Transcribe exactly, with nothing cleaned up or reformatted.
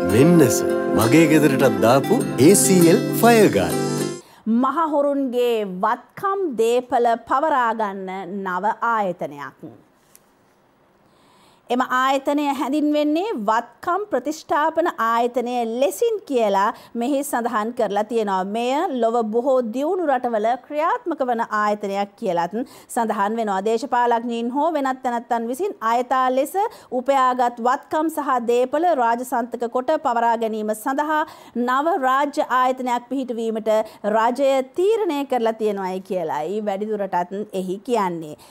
මෙන්නස මගේ ගෙදරටත් දාපු A C L fire guard. මහහොරුන්ගේ වත්කම් දේපල පවරා ගන්න නව ආයතනයක්. එම ආයතනය හැඳින්වෙන්නේ වත්කම් ප්‍රතිෂ්ඨාපන ආයතනය ලෙසින් කියලා මෙහි සඳහන් කරලා තියෙනවා. මෙය ලොව බොහෝ දියුණු රටවල ක්‍රියාත්මක වන ආයතනයක් කියලාත් සඳහන් වෙනවා. දේශපාලඥයින් හෝ වෙනත් තැනැත්තන් විසින් ආයතා ලෙස උපයාගත් වත්කම් සහ දේපල රාජසන්තක කොට පවරා ගැනීම සඳහා නව රාජ්‍ය ආයතනයක් පිහිටුවීමට රජය තීරණය කරලා තියෙනවායි කියලායි වැඩිදුරටත් එහි කියන්නේ.